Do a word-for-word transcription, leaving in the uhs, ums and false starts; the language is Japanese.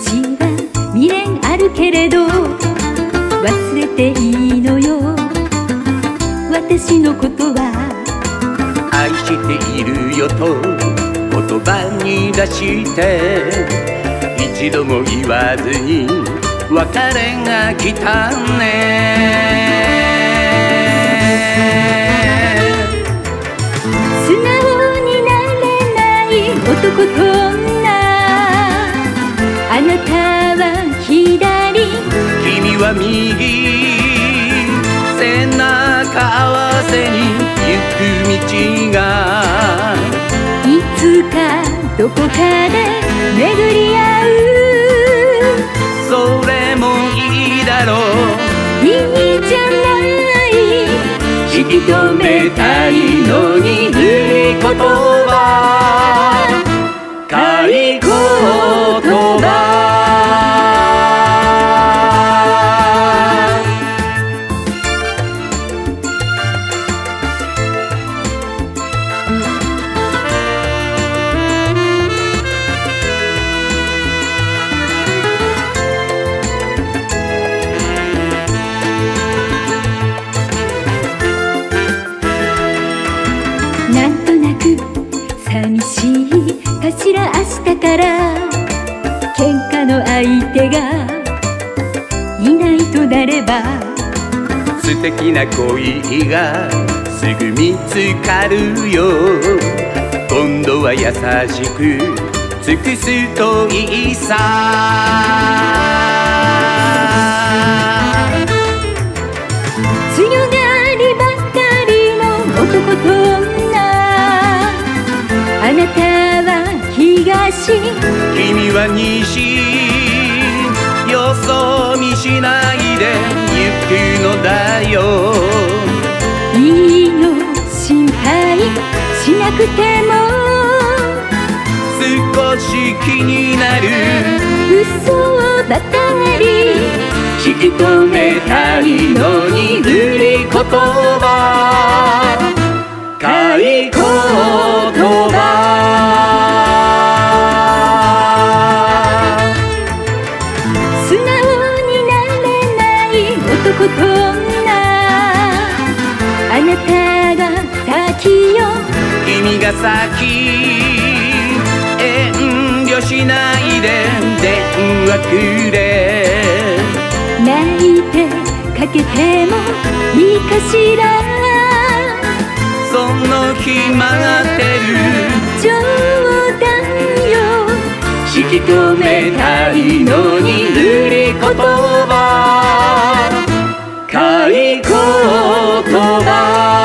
は未練あるけれど忘れていいのよ私のことは。 愛しているよと言葉に出して一度も言わずに別れが来たね。 素直になれない男と女、あなたは左君は右、背中合わせに行く道がいつかどこかで巡り合う。 それもいいだろう、 いいじゃない。 引き止めたいのに塗り言葉、買い言葉。 なんとなく寂しいかしら明日から喧嘩の相手がいないとなれば素敵な恋がすぐ見つかるよ。今度は優しく尽くすといいさ。 強がりばかりの男と女、あなたは東君は西、よそ見しないで行くのだよ。 いいの心配しなくても少し気になる嘘ばかり引き止めたいのに塗り言葉、買い言葉。 素直になれない男と女、あなたが先よ君が先、遠慮しないで電話くれ。 泣いてかけてもいいかしら。 その日待ってる冗談よ、 引き止めたいのに塗り言葉、買い言葉。